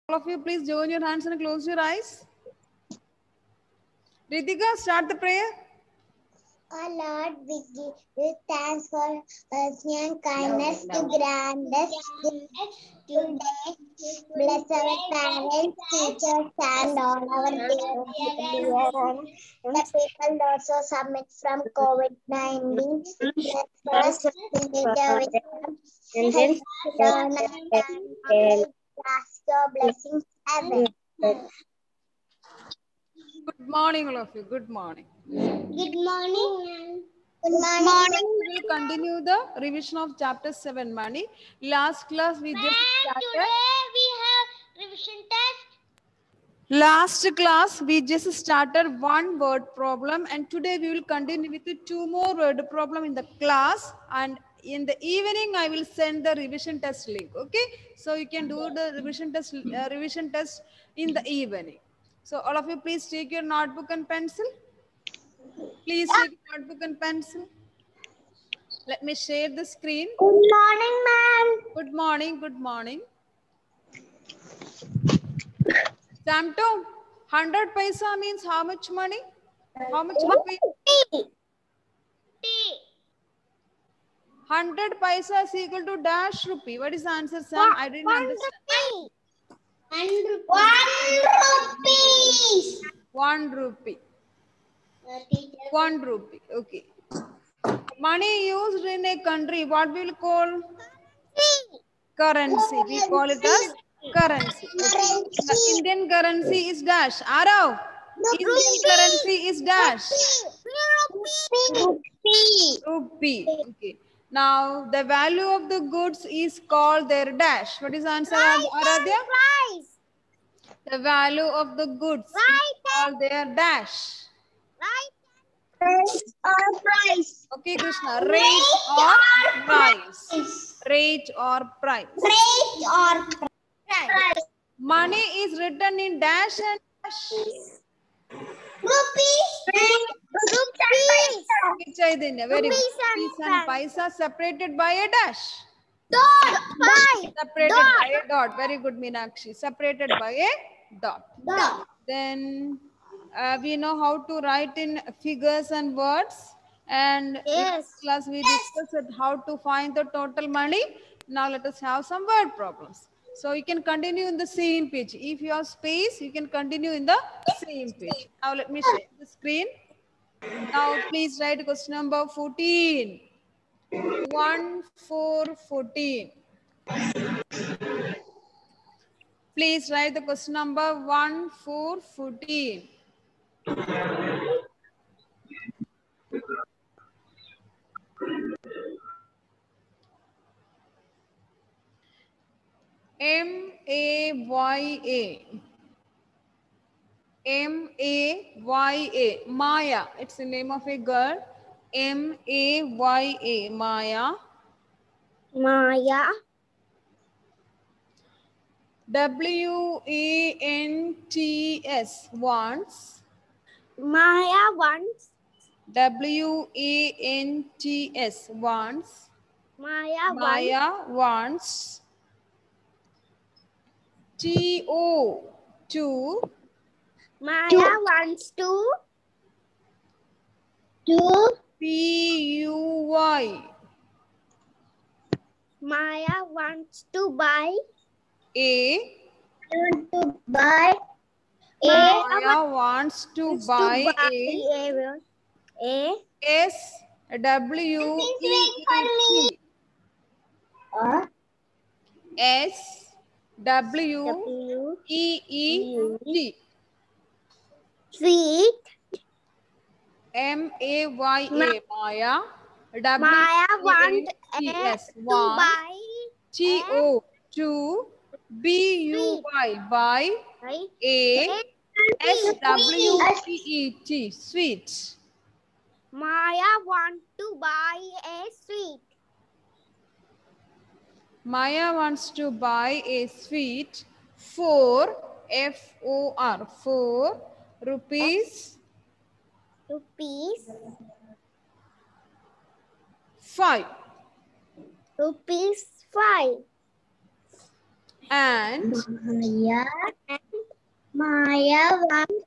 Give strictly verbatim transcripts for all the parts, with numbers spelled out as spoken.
All of you, please join your hands and close your eyes. Ritika, start the prayer. Oh Lord, we give you thanks for mercy and kindness to grant us today. Bless our parents, teachers, and all our dear the people also submit from COVID nineteen. Bless us, deliver wisdom, help us learn and knowledge, ask your blessings ever. Good morning, all of you. Good morning. Good morning. Good Morning. morning. We will continue the revision of chapter seven, Money. Last class we just started. Today we have revision test. Last class we just started one word problem, and today we will continue with the two more word problem in the class, and in the evening I will send the revision test link. Okay, so you can do the revision test uh, revision test in the evening. So all of you, please take your notebook and pencil. Please take your notebook and pencil. Let me share the screen. Good morning, ma'am. Good morning. Good morning. Samto, one hundred paisa means how much money? How much rupee? T. T. one hundred paisa is equal to dash rupee. What is the answer, Sam? I didn't One understand. rupee. One rupees. One rupee. One rupee. Okay. Money used in a country, what we will call? Currency. We call it as currency. Okay. The Indian currency is dash. Arav. Indian currency is dash. Rupee. Rupee. Okay. Now the value of the goods is called their dash. What is the answer, Aradhya? Price. The value of the goods is called their dash. Right. Price or price. Okay, Krishna. Rate or price. Rate or price. Rate or price. Money is written in dash and dash. Rupees. Rupees. Okay, Chaitanya, very good. Rupees and Rupees and paisa separated by a dash. Dot. By. Separated Dot. by a dot. Very good, Meenakshi. Separated by a dot. Dot. Then uh, we know how to write in figures and words. And Yes. in this class we discussed how to find the total money. Now let us have some word problems. So you can continue in the same page. If you have space, you can continue in the same page. Now let me share the screen. Now please write question number fourteen. one, four, fourteen. Please write the question number one, four, fourteen. M A Y A. M A Y A. Maya. It's the name of a girl. M A Y A. Maya. Maya. W A N T S. Wants. Maya wants. W A N T S. Wants. Maya wants. Maya wants. T O. To. Maya wants to. To. P U Y. Maya wants to buy. A. Want to buy. Maya wants to wants buy to buy a a. S W E E T. A. S W W. E E T. Sweet. M A Y A. Maya. Maya want W E S. to Want. buy. T O. To. B U Y. Buy. A. S W E E T. Sweet. Maya want to buy a sweet. Maya wants to buy a sweet for F O R. For rupees. Rupees. Five. Rupees five. And Maya, Maya wants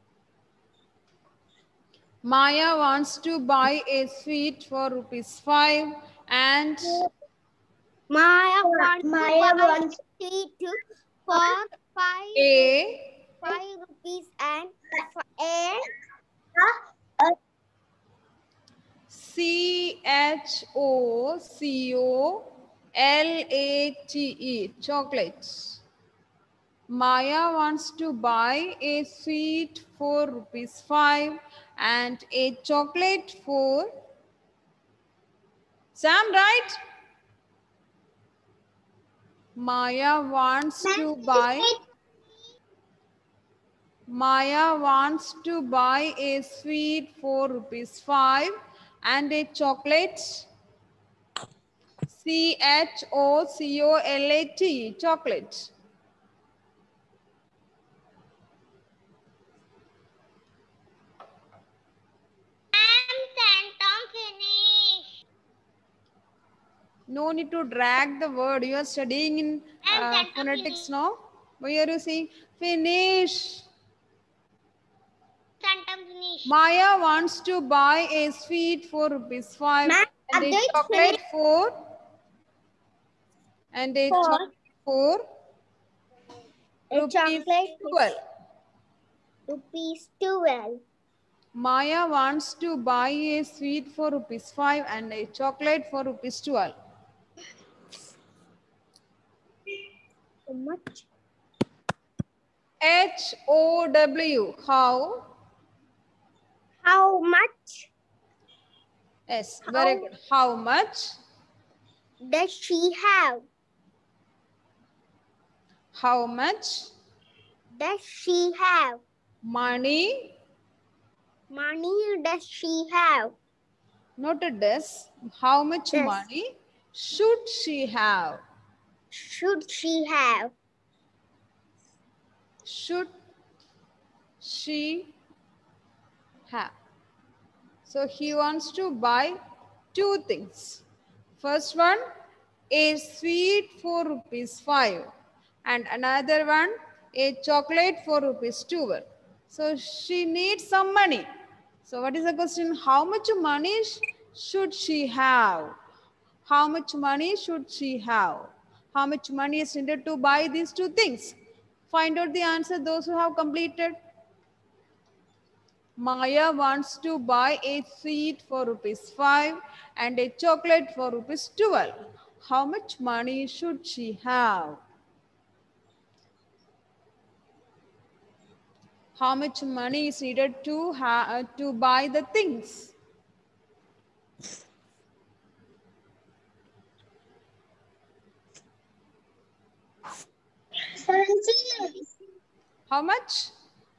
Maya wants to buy a sweet for rupees five and Maya wants Maya to buy wants a sweet for five a five rupees and a C H O C O L A T E, chocolates. Maya wants to buy a sweet for rupees five and a chocolate for Sam, right? Maya wants to buy Maya wants to buy a sweet for rupees five and a chocolate C H O C O L A T, chocolate. No need to drag the word. You are studying in uh, phonetics, no? Why are you saying finish? Maya wants to buy a sweet for rupees five and a chocolate for and a chocolate for rupees twelve. Rupees twelve. Maya wants to buy a sweet for rupees five and a chocolate for rupees twelve. How much? H O W, how? How much Yes, very good. How much? does she have? How much Does she have? money? Money does she have? Not a does. How much Does. money should she have? Should she have? Should she have? So he wants to buy two things. First one, a sweet for rupees five, and another one, a chocolate for rupees two. So she needs some money. So what is the question? How much money sh- should she have? How much money should she have? How much money is needed to buy these two things? Find out the answer, those who have completed. Maya wants to buy a sweet for rupees five and a chocolate for rupees twelve. How much money should she have? How much money is needed to, ha to buy the things? Seventeen. How much?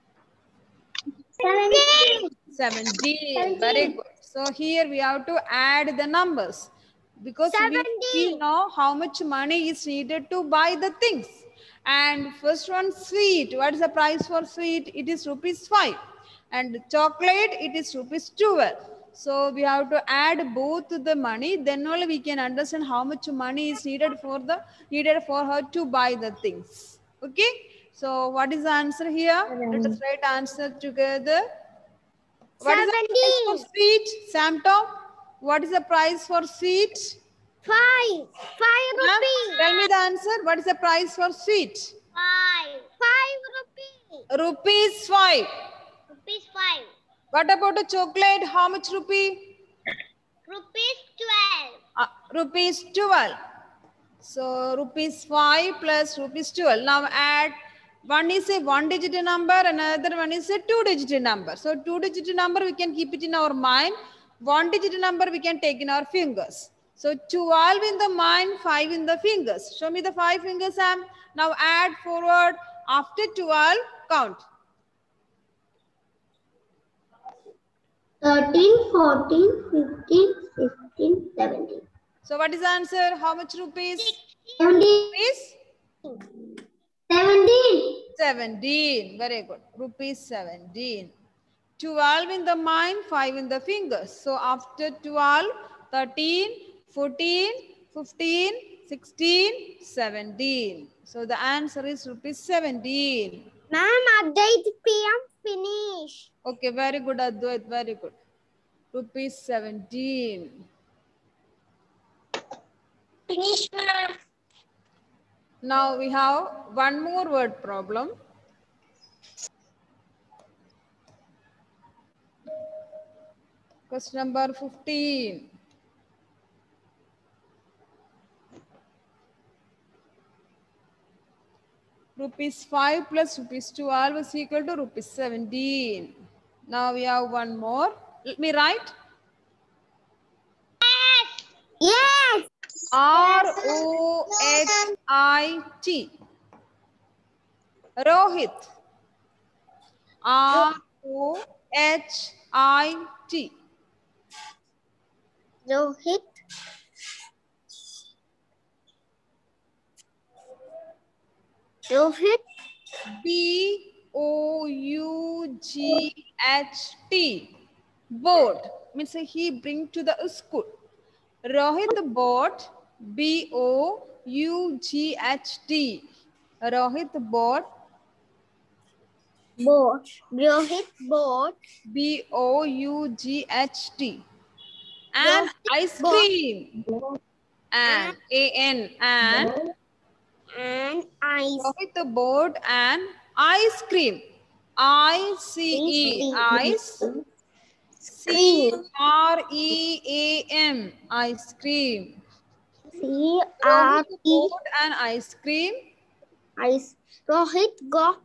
Seventeen. seventeen. Very good. So here we have to add the numbers because we, we know how much money is needed to buy the things. And first one, sweet. What is the price for sweet? It is rupees five. And chocolate, it is rupees twelve. So we have to add both the money. Then only we can understand how much money is needed for the needed for her to buy the things. Okay. So what is the answer here? Let us write answer together. What is the price for sweet, Sam Tom? What is the price for sweet? Five. Five Huh? rupees. Tell me the answer. What is the price for sweet? Five. Five rupees. Rupees five. Rupees five. What about a chocolate? How much rupee? Rupees twelve. Uh, rupees twelve. So rupees five plus rupees twelve. Now add. One is a one digit number, another one is a two digit number. So two digit number we can keep it in our mind. One digit number we can take in our fingers. So twelve in the mind, five in the fingers. Show me the five fingers, Sam. Now add forward. After twelve, count. thirteen, fourteen, fifteen, sixteen, seventeen. So what is the answer? How much rupees? seventeen. Rupees? seventeen. seventeen. Very good. Rupees seventeen. twelve in the mind, five in the fingers. So after twelve, thirteen, fourteen, fifteen, sixteen, seventeen. So the answer is rupees seventeen. Ma'am, Advait P M finish. Okay, very good, Advait, very good. Rupees seventeen. Finish, ma'am. Now we have one more word problem. Question number fifteen. Rupees five plus rupees twelve is equal to rupees seventeen. Now we have one more. Let me write. Yes. R O H I T. Rohit. R O H I T. Rohit. Rohit. B O U G H T. Boat. Means he bring to the school. Rohit bought. B O U G H T. Rohit bought. Boat. Rohit boat. B O U G H T. And Rohit ice bought. cream. And A N and And ice. Rohit bought an ice cream. I C E ice. C R E A M ice cream. C Rohit R E bought an ice cream. ice. Rohit got.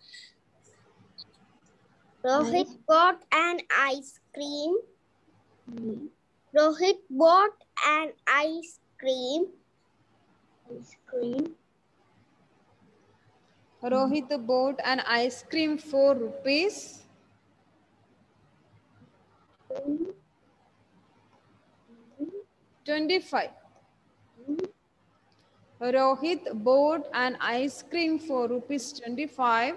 Rohit got an ice cream. Rohit bought an ice cream. Ice cream. Rohit bought an ice cream for rupees twenty-five. Rohit bought an ice cream for rupees twenty-five.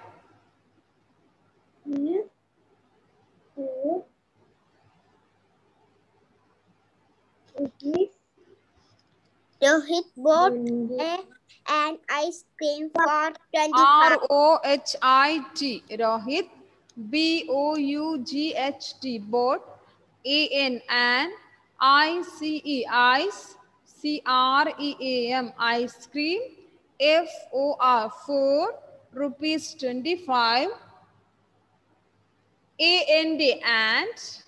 Rohit bought a, an ice cream for R twenty-five. O H I T. Rohit. B O U G H T. Bought. A N and I C E. Ice. C R E A M. Ice cream. F O R. For rupees twenty-five. A N D and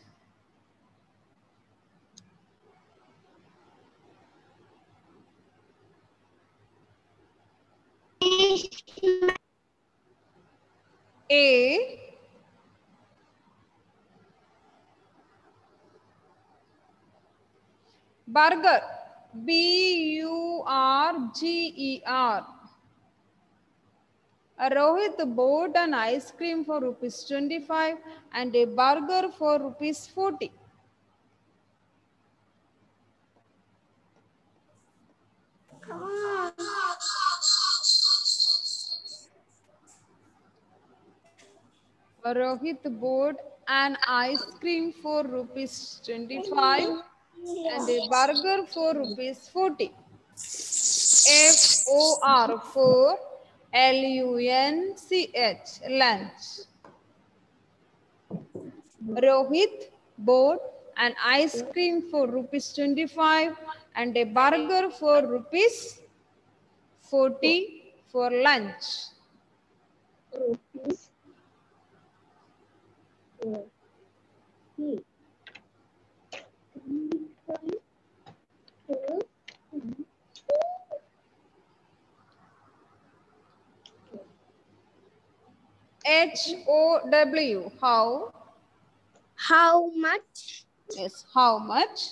A burger. B U R G E R. Rohit bought an ice cream for rupees twenty-five and a burger for rupees forty. Rohit bought an ice cream for rupees twenty-five and a burger for rupees forty. F O R for L U N C H, lunch. Rohit bought an ice cream for rupees twenty-five and a burger for rupees forty for lunch. Rupees. H O W, how? How much? Yes, how much?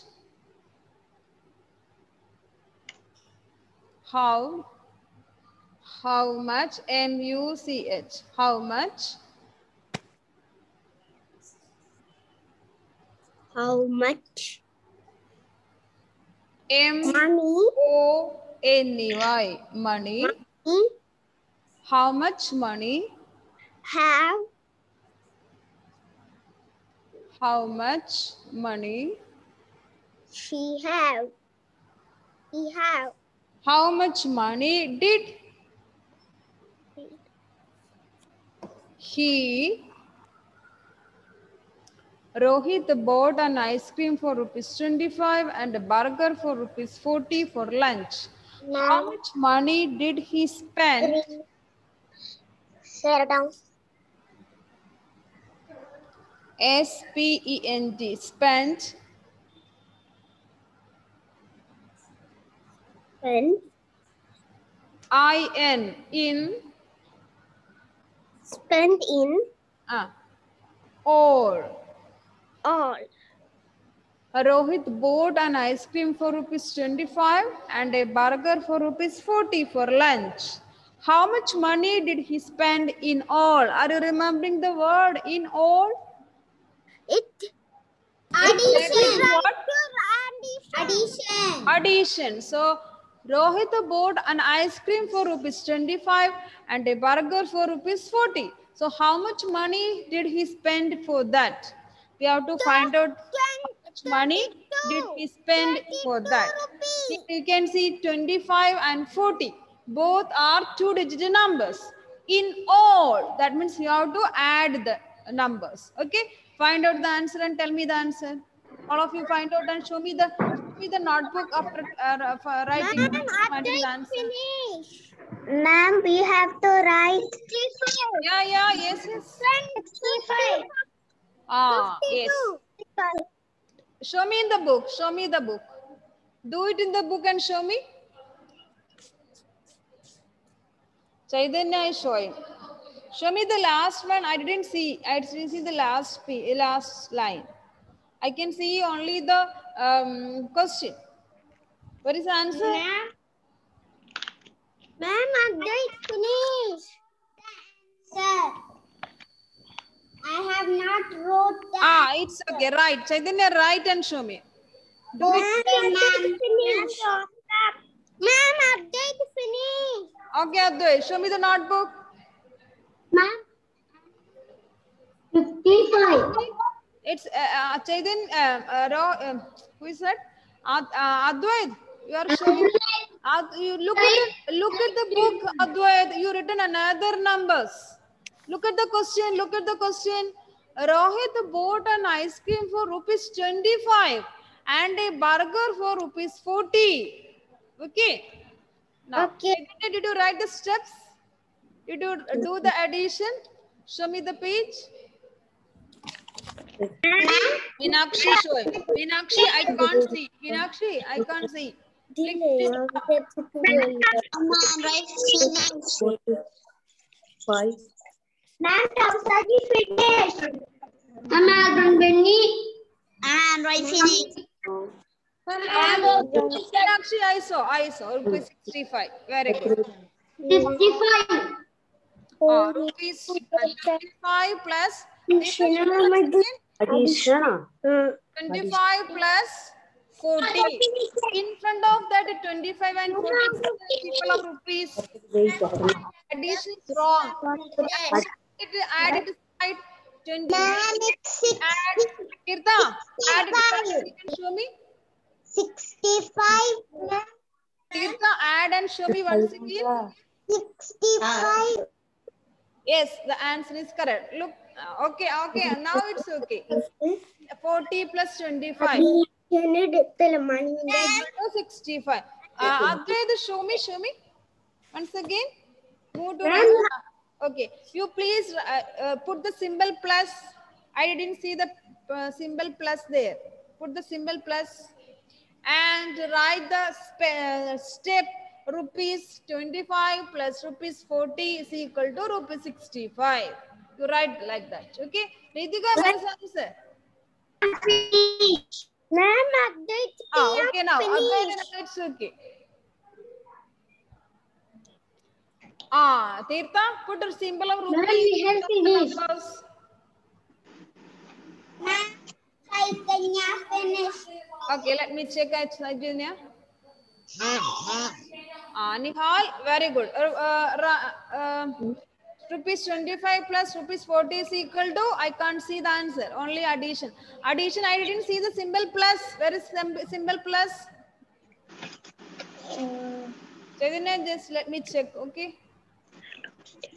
How? How much? M U C H, how much? How much? M Money. O N E Y, money. Money. How much money? Have. How much money? She have. He have. How much money did? He Rohit bought an ice cream for rupees twenty-five and a burger for rupees forty for lunch. How Ma'am, much money did he spend? three. Share down. S P E N T, spent. Spent. I N, in. Spent in Uh, all. all. Rohit bought an ice cream for rupees twenty-five and a burger for rupees forty for lunch. How much money did he spend in all? Are you remembering the word in all? It Addition. What? Addition. Addition. So Rohit bought an ice cream for rupees twenty-five and a burger for rupees forty. So how much money did he spend for that? We have to find out how much money did he spend for that. Here you can see twenty-five and forty. Both are two digit numbers. In all, that means you have to add the numbers. Okay, find out the answer and tell me the answer. All of you find out and show me the show me the notebook after uh, for writing. Ma'am, Finding the answer. finish. Ma'am, we have to write sixty-five. Yeah, yeah, yes, yes. sixty-five. Ah, yes. Show me in the book. Show me the book. Do it in the book and show me. Chaitanya is showing. Show me the last one. I didn't see. I didn't see the last p last line. I can see only the um, question. What is the answer? Ma'am, ma'am, I'm doing finish. Sir, I have not wrote that. Ah, it's okay. Right. Chaitanya, write and show me. Do it. Ma'am, finish. Ma'am, update finish. Okay, Advait, show me the notebook. Ma'am, fifty-five. It's uh, uh, Chaitanya, uh, uh, uh, who is that? Ad, uh, Advait, you are showing. Ad, you look at the, look at the book, Advait. You written another numbers. Look at the question. Look at the question. Rohit bought an ice cream for rupees twenty-five and a burger for rupees forty. Okay. Now, Okay. did you write the steps? Did you do the addition? Show me the page. Meenakshi showing. Meenakshi, I can't see. Meenakshi, I can't see. Click this. Five. Ma'am, Tausaji finished. Ma'am, Benny. And right finish. Meenakshi, I saw. I saw. Rupees sixty-five. Very good. fifty-five. Oh, rupees twenty-five plus. Addition. twenty-five plus forty. In front of that, twenty-five and forty people of rupees. Addition is wrong. Yes. It add it side twenty. Ma'am, it's six. Add Kirta. Add it. You can show me. sixty-five. Ma'am. Kirta, add and show me once again. sixty-five. Yes, the answer is correct. Look. uh, Okay, okay. Now it's okay. forty plus twenty-five. sixty-five. Uh, Advait, show me, show me. Once again. Move to next. Okay. You please uh, uh, put the symbol plus. I didn't see the uh, symbol plus there. Put the symbol plus and write the sp step rupees twenty-five plus rupees forty is equal to rupees sixty-five. You write like that. Okay. Ritika, what is the answer? Ma'am, update. Ah, okay now. Advait, it's okay. Ah, Tirtha, put a symbol of rupees. we have finished. Numbers. Ma'am, Chaitanya finished. Okay, let me check it, Chaitanya. Ah, Nihal, very good. Uh, uh, ra- uh, rupees twenty-five plus rupees forty is equal to, I can't see the answer, only addition. Addition, I didn't see the symbol plus. Where is the symbol plus? Chaitanya, just let me check, okay?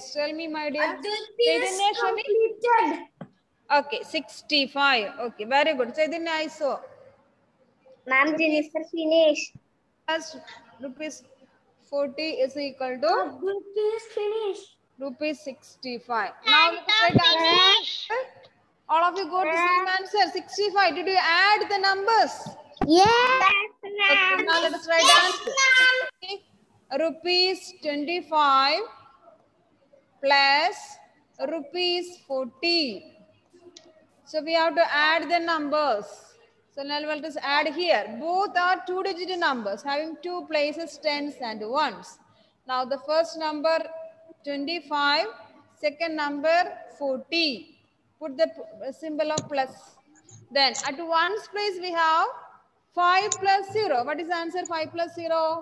Yes, tell me, my dear. Chaitanya, show me. Okay, sixty-five. Okay, very good. Chaitanya, I saw. Ma'am, Jennifer finished. Plus rupees forty is equal to Please finish. rupees sixty-five. Now let us write the answer. All of you go to same answer. sixty-five. Did you add the numbers? Yes, Okay, now let us write the answer. Okay. Rupees twenty-five plus rupees forty. So we have to add the numbers. So now let us add here. Both are two digit numbers having two places, tens and ones. Now the first number twenty-five, second number forty. Put the symbol of plus. Then at ones place we have five plus zero. What is the answer? five plus zero?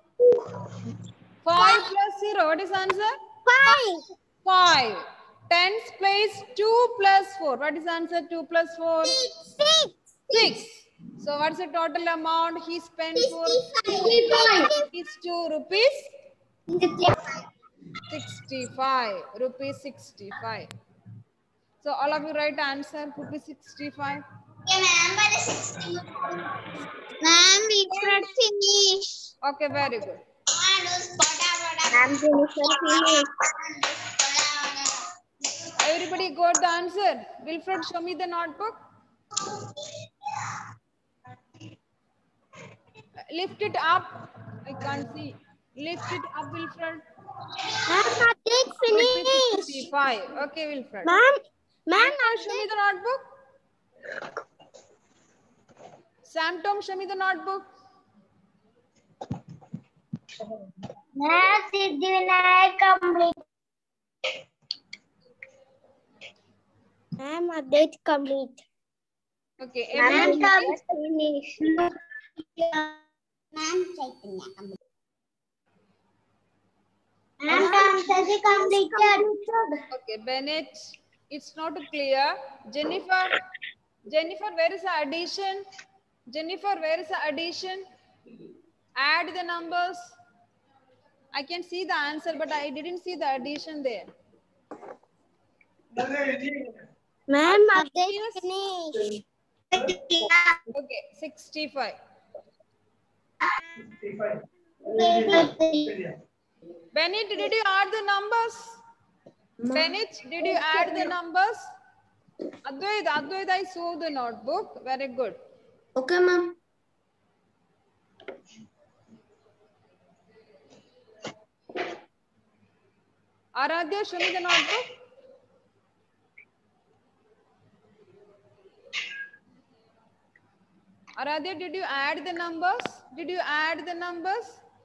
five plus zero. What is the answer? five. five. Tens place two plus four. What is the answer? two plus four? Six. six. So what's the total amount he spent for these two rupees? sixty-five. Rupees sixty-five. So all of you write answer rupees sixty-five. Okay, ma'am, but sixty. Ma'am, we should finish. Okay, very good. Ma'am, Jennifer finished. Everybody got the answer. Wilfred, show me the notebook. Lift it up. I can't see. Lift it up, Wilfred. Ma'am, update finished. sixty-five. Okay, Wilfred. Ma'am, ma'am, Anna, show me the notebook. Sam Tom, show me the notebook. Ma'am, Siddhivinayak complete. Ma'am, update complete. Okay, Ma'am, everyone. finished. Ma'am, Chaitanya complete. Ma'am, answer completed. Okay, Bennett, it's not clear. Jennifer, Jennifer, where is the addition? Jennifer, where is the addition? Add the numbers. I can see the answer, but I didn't see the addition there. Ma'am, update finished. Okay, sixty-five. Bennett, did you add the numbers? Bennett, did you add the numbers? Advait, Advait, I saw the notebook. Very good. Okay, ma'am. Aradhya, show me the notebook. Aradhya, did you add the numbers? Did you add the numbers?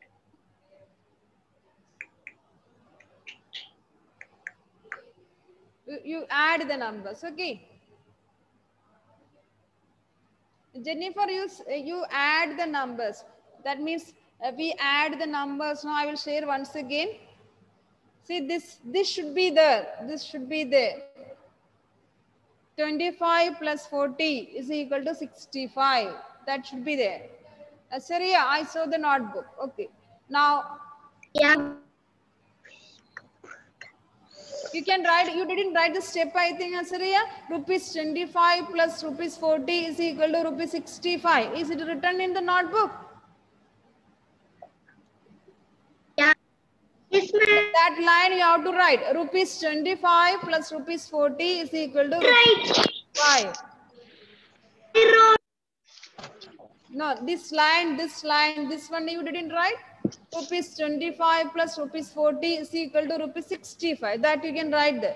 You, you add the numbers, okay? Jennifer, you, you add the numbers. That means uh, we add the numbers. Now I will share once again. See, this, this should be there. This should be there. twenty-five plus forty is equal to sixty-five. That should be there. Uh, Saria, I saw the notebook. Okay. Now, Yeah. you can write, you didn't write the step, I think, Saria. Rupees twenty-five plus rupees forty is equal to rupees sixty-five. Is it written in the notebook? Yeah. Yes, ma'am. That line you have to write. Rupees twenty-five plus rupees forty is equal to Right. five. No, this line, this line, this one you didn't write. Rupees twenty-five plus rupees forty is equal to rupees sixty-five. That you can write there.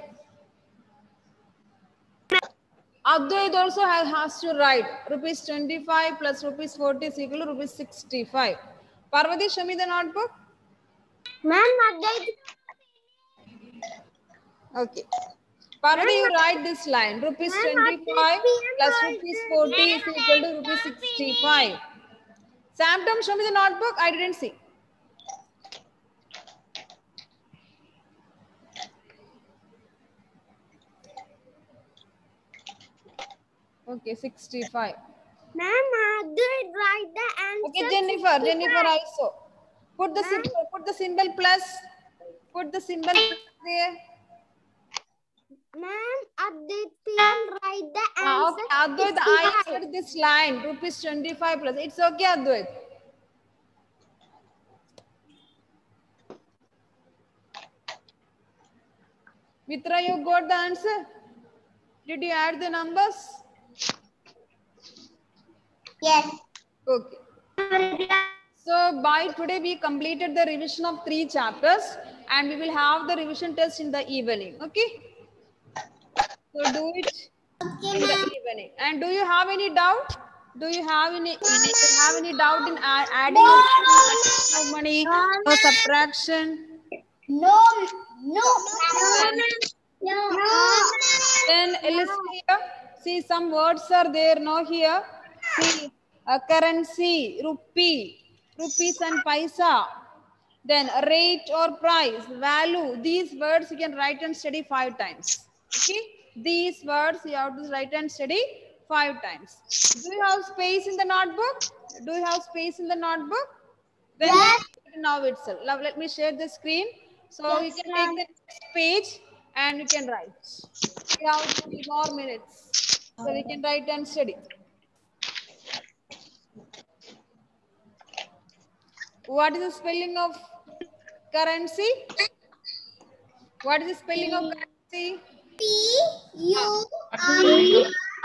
Advait also has, has to write rupees twenty-five plus rupees forty is equal to rupees sixty-five. Parvati, show me the notebook. Ma'am, update. Okay. Parvati, you write this line. Rupees twenty-five plus rupees forty is equal to rupees sixty-five. Sam Tom, show me the notebook. I didn't see. Okay, sixty-five. Ma'am, update write the answer. Okay, Jennifer, Jennifer also. Put the symbol, put the symbol plus. Put the symbol plus there? Ma'am, Aditya write the Ah, answer. okay, Advait, I said this line, rupees twenty-five plus. It's okay, Advait. Mitra, you got the answer? Did you add the numbers? Yes. Okay. So by today we completed the revision of three chapters and we will have the revision test in the evening. Okay. So do it in the evening. And do you have any doubt? Do you have any do you have any doubt in a- adding no money or subtraction? No. No. No. Then listen here. See, some words are there, no here. See, uh, currency, rupee, rupees and paisa. Then rate or price, value. These words you can write and study five times. Okay. These words you have to write and study five times. Do you have space in the notebook? Do you have space in the notebook? Then Yes. now itself. Now let me share the screen. So you Yes, can ma'am. take the next page and you can write. We have three more minutes. So we can write and study. What is the spelling of currency? What is the spelling of currency? P U R E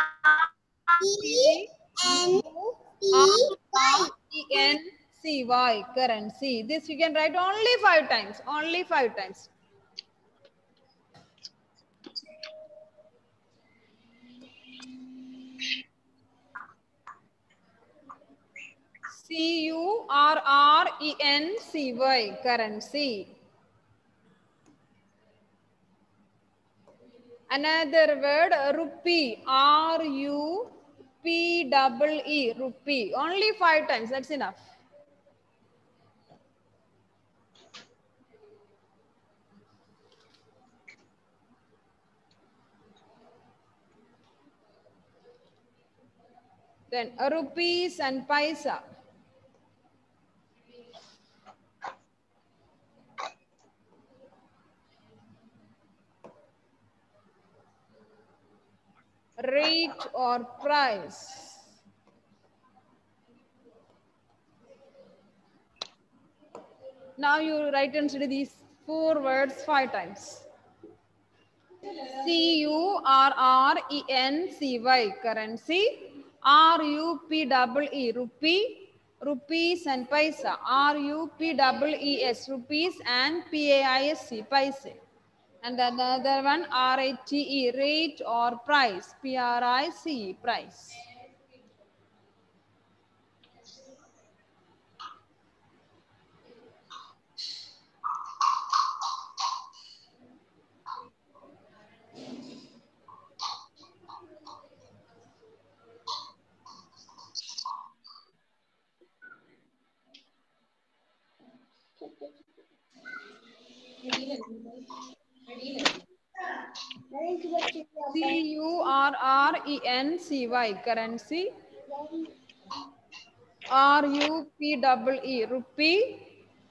N C Y. E N C Y, currency. This you can write only five times. Only five times. C U R R E N C Y, currency. Another word, rupee, R U P double E, rupee. Only five times, that's enough. Then rupees and paisa. Rate or price. Now you write and study these four words five times. C U R R E N C Y, currency. R U P double E, rupee. Rupees and paisa. R U P double E S, rupees, and P A I S C, paise. And another one, R A T E, rate or price. P R I C E, price. C U R R E N C Y, currency. R U P double E, rupee.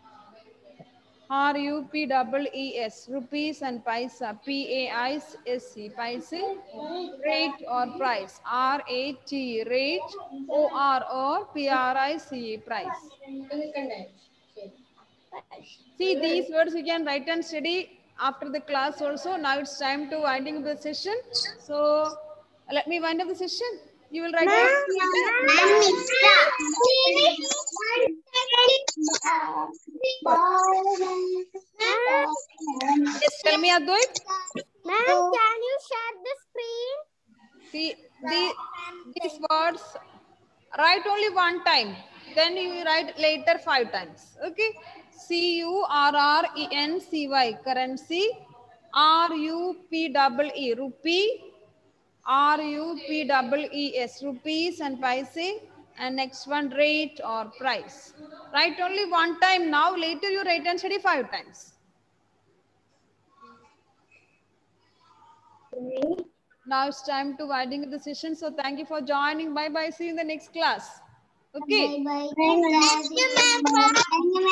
R U P double E S, rupees and paisa, P A I S C, paise. Rate or price, R A T, rate, O R or P R I C E, price. See, these words you can write and study after the class also. Now it's time to winding up the session. So let me wind up the session. You will write Ma'am, down. Yes, tell me, Advait. Ma'am, can you share the screen? See, the, these words, write only one time. Then you will write later five times. Okay. C U R R E N C Y, currency. R U P double E, rupee. R U P double E S, rupees and paise. And next one, rate or price. Write only one time now. Later you write and study five times. Now it's time to winding up the session. So thank you for joining. Bye bye. See you in the next class. Okay. Bye bye. Thank you, ma'am.